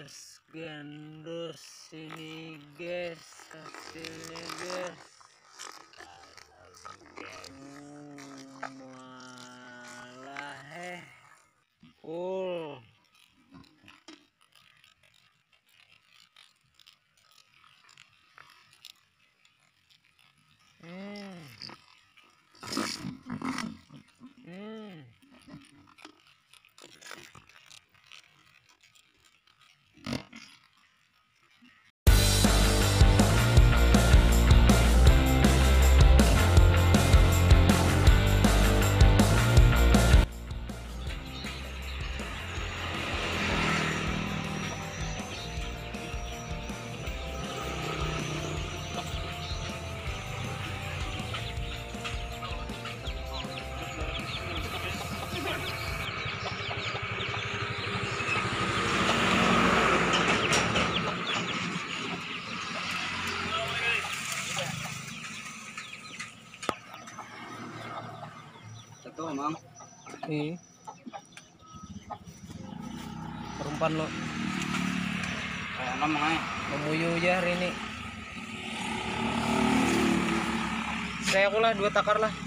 guys, gandus ini guys, hasilnya guys. Malah full. Satu emang. Nih. Perempuan lo. Kayak namanya. Memuyu aja hari ini. Saya aku lah 2 takar lah.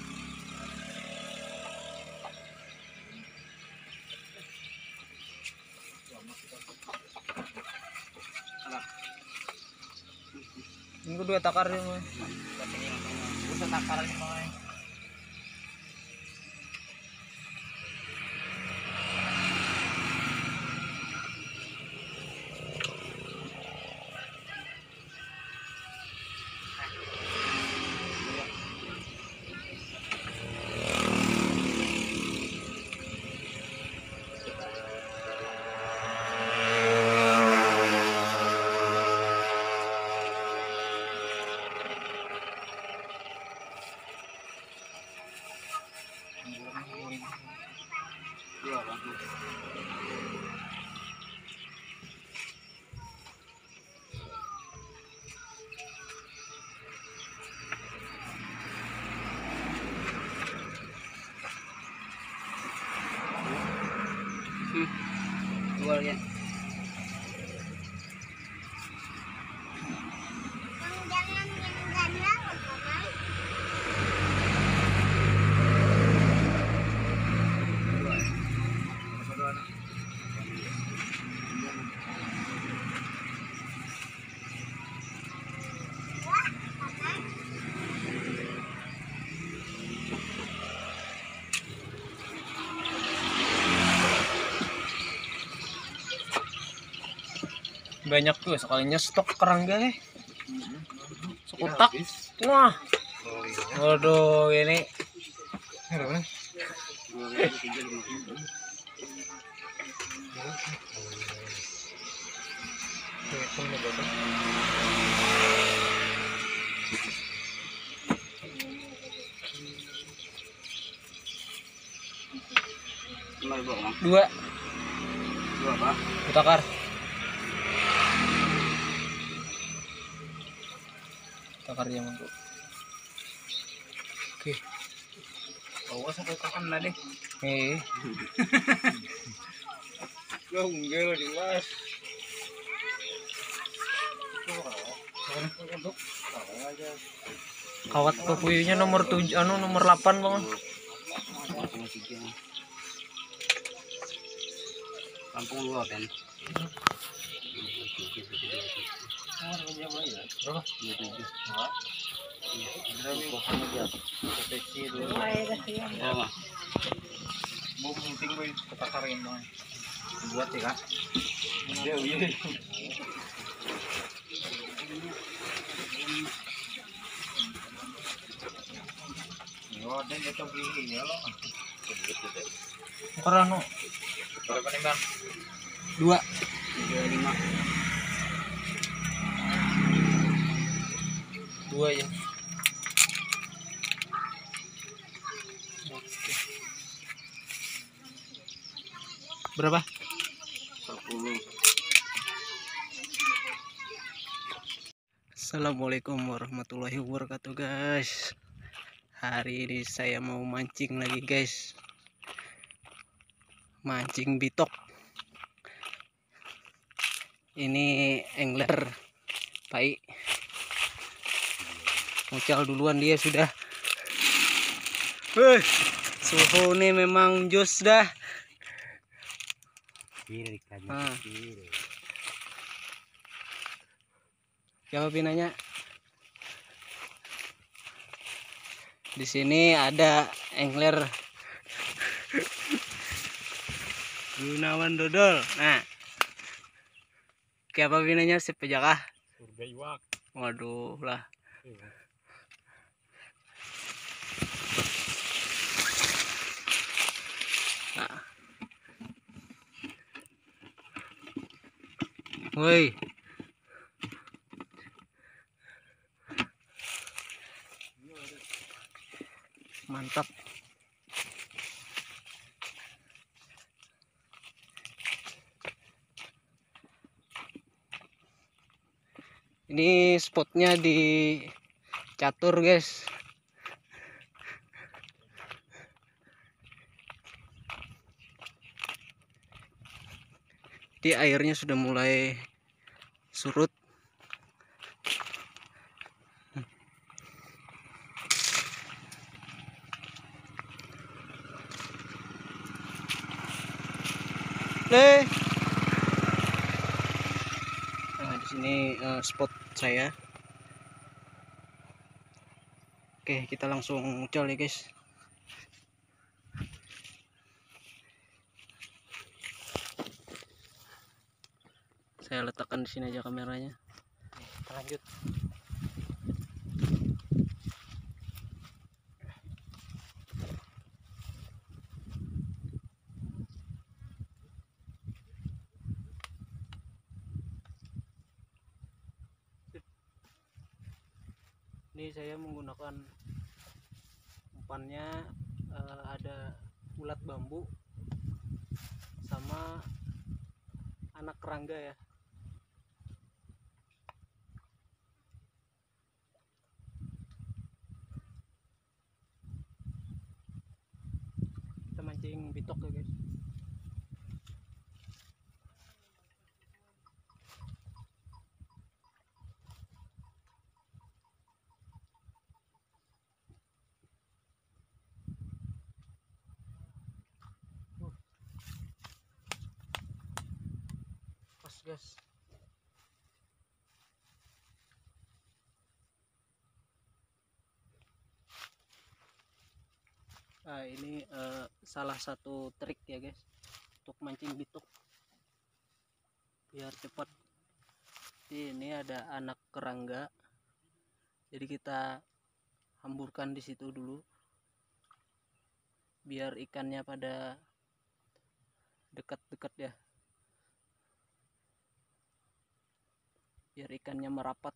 Ini 2 takar ya mah. Bisa takar ini mah. Jual ya. Banyak tuh sekalinya stok kerang guys. Sekutak. Wah. Waduh, ini. Dua Pak. takar. Takar yang untuk. Oke. Awas sampai kapan lah deh. Lo enggak di Mas. Kawat pepuyunya nomor 7 nomor 8 Bang. Kampung 2 kan. Berapa? 27. Mau penting gue ketakarin Bang. Buat ya Kak. Karena berapa nih Bang? 2. 35. 2 ya. Berapa? 10. Assalamualaikum warahmatullahi wabarakatuh guys. Hari ini saya mau mancing lagi guys. Mancing bitok. Ini angler Pai. Mucal duluan dia sudah. Suhu ini memang jos dah. Nah. Siapa pinanya? Di sini ada angler Gunawan Dodol. Nah, siapa pinanya si pejakah? Surga iwak. Waduh lah. Nah. Woi. Mantap. Ini spotnya di Catur, guys. Di airnya sudah mulai surut. Nah, di sini spot saya. Oke, kita langsung muncul ya, guys. Saya letakkan di sini aja kameranya. Kita lanjut. Ini saya menggunakan umpannya ada ulat bambu sama anak kerangga ya. Kita mancing bitok ya, guys. Pas, guys. Nah, ini salah satu trik ya, guys, untuk mancing bitok biar cepat. Ini ada anak kerangga, jadi kita hamburkan di situ dulu biar ikannya pada dekat-dekat ya, biar ikannya merapat.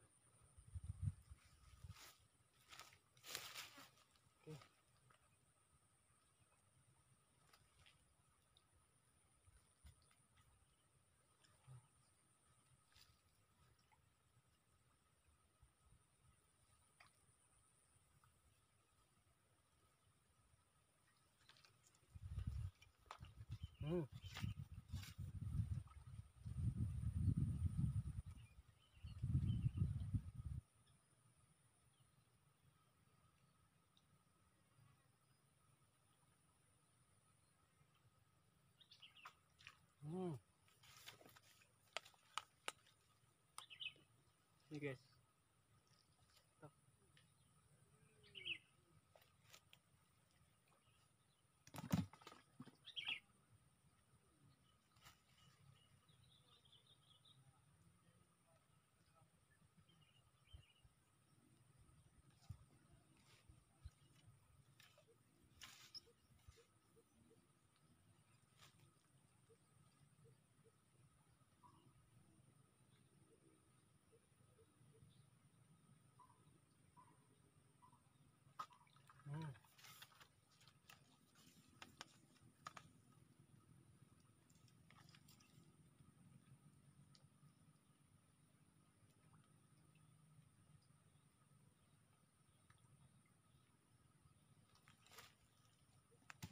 Ini, guys.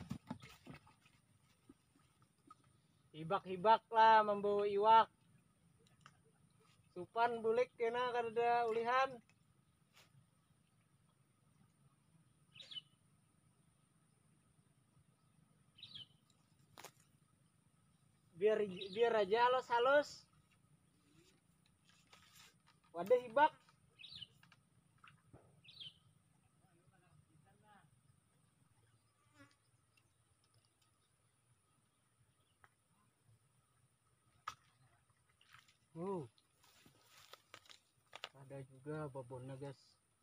Hibak-hibak lah membawa iwak. Tupan bulik kena kada ulihan. Biar aja halus-halus. Wadah hibak. Ada juga babonnya guys.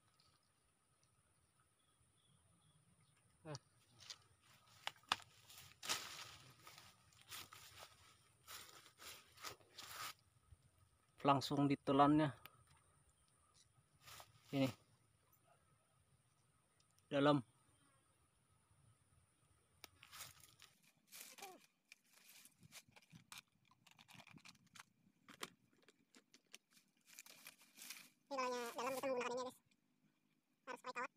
Langsung ditelannya ini dalam. Ini kalau dalam kita menggunakan ini guys, harus pakai kawat.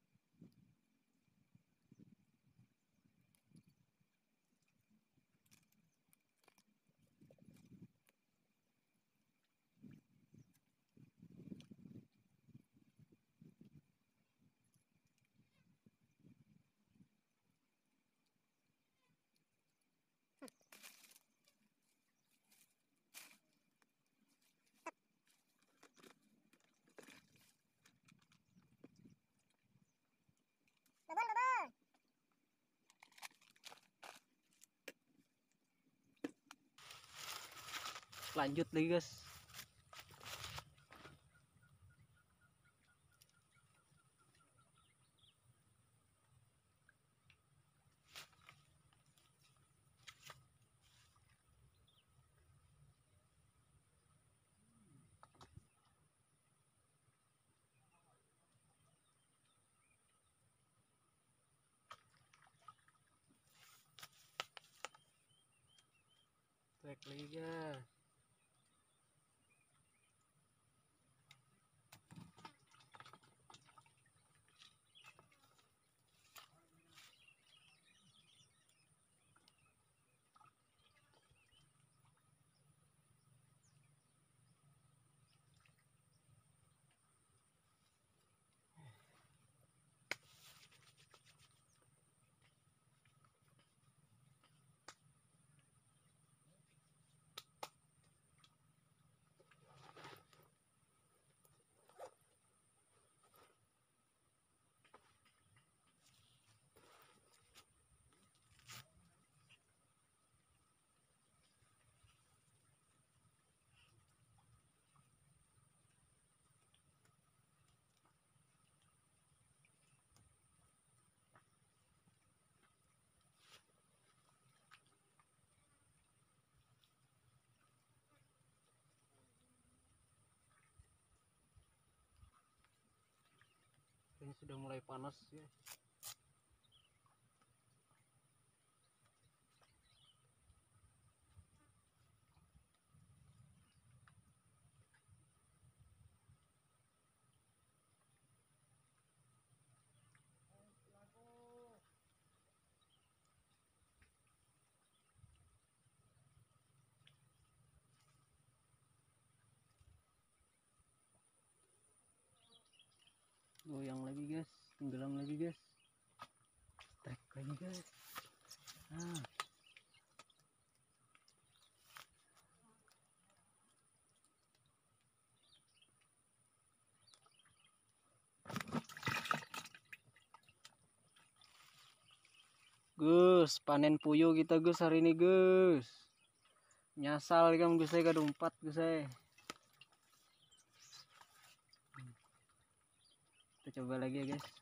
Babon. Lanjut lagi guys. Trek lagi guys. Ini sudah mulai panas ya. Goyang lagi guys, tenggelam lagi guys, trek lagi guys. Gus, panen puyuh kita Gus hari ini Gus. Nyasal kan Gus saya kada umpat Gus saya. Kita coba lagi ya guys.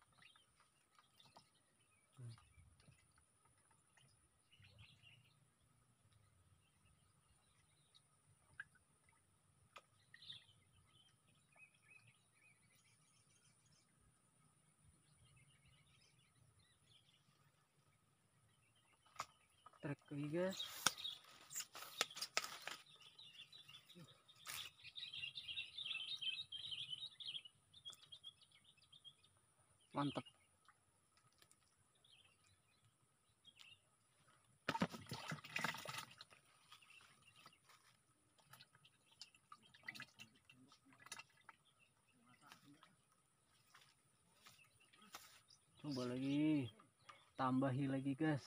Trek lagi guys. Mantap. Coba lagi, tambahi lagi guys.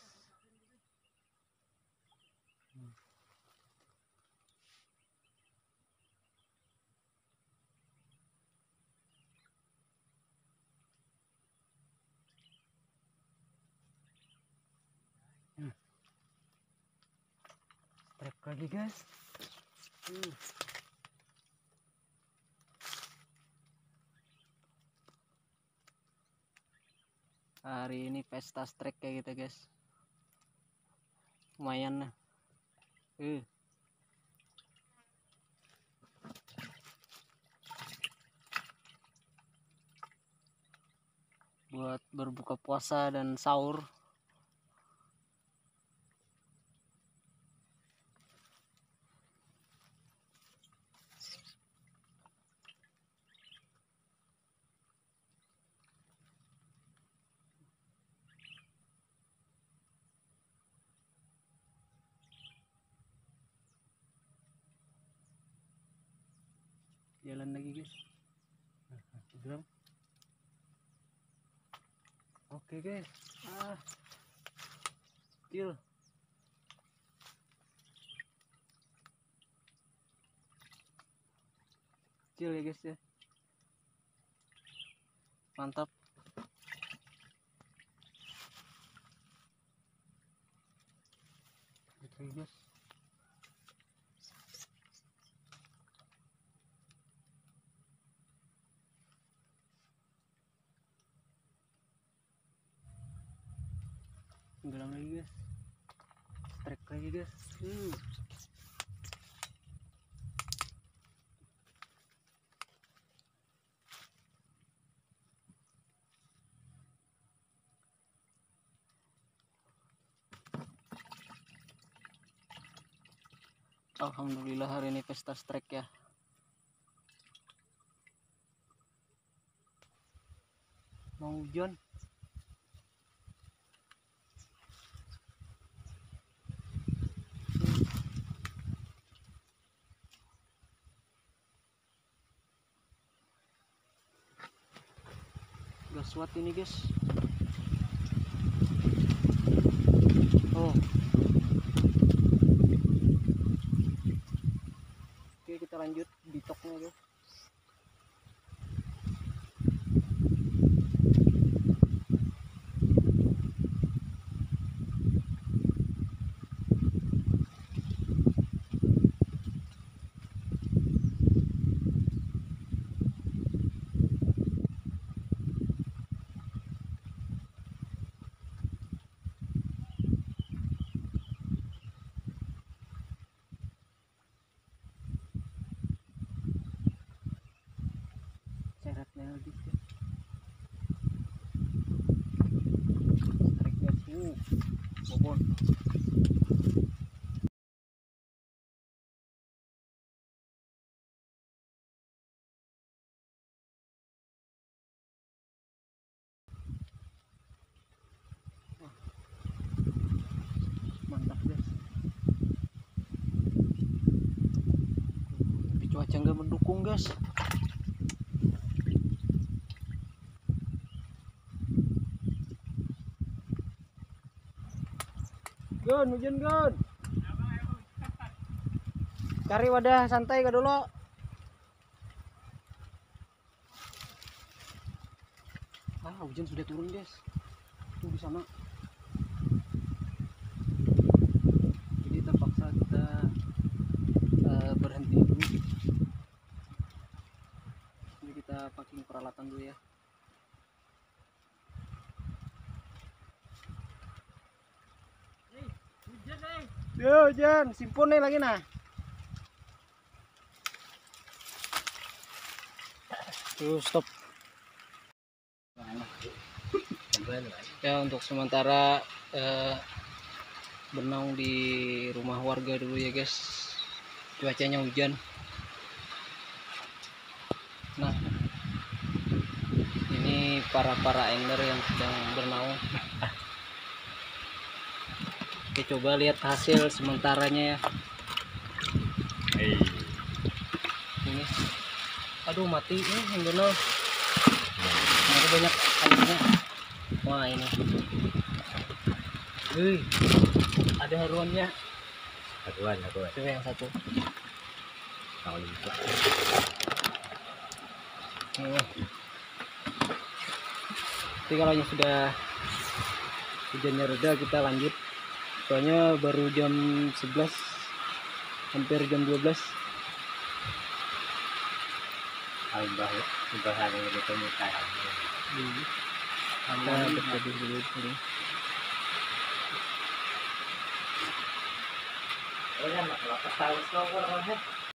Strike lagi guys. Hari ini pesta strike kayak gitu guys. Lumayan lah. Buat berbuka puasa dan sahur. Jalan lagi guys. Drum. Oke guys. Kecil. Kecil ya guys ya. Mantap. Oke guys. Tenggelam lagi guys. Strike lagi guys. Alhamdulillah hari ini pesta strike ya. Mau hujan. Gaswat ini guys. Oke, kita lanjut bitoknya guys. Seratnya lagi guys. Strike guys. Bobon. Mantap guys. Tapi cuaca nggak mendukung guys. Gun, hujan gun. Cari wadah santai ke dulu. Hujan sudah turun guys. Tuh di sana. Jadi terpaksa kita berhenti dulu. Jadi kita packing peralatan dulu ya. Hujan, simpon nih lagi nah. Tuh stop. Ya untuk sementara bernaung di rumah warga dulu ya guys. Cuacanya hujan. Nah, ini para angler yang sedang bernaung. Oke, coba lihat hasil sementaranya ya. Ini, aduh mati ini yang benar. Banyak airnya. semua ini. Ada haruannya. Haruan. Coba yang satu. Tahu lupa. Nanti kalau sudah hujannya reda kita lanjut. Soalnya baru jam 11, hampir jam 12. Ibahan yang ditemukan. Kita berteduh dulu di sini. Oh ya, mak, tahu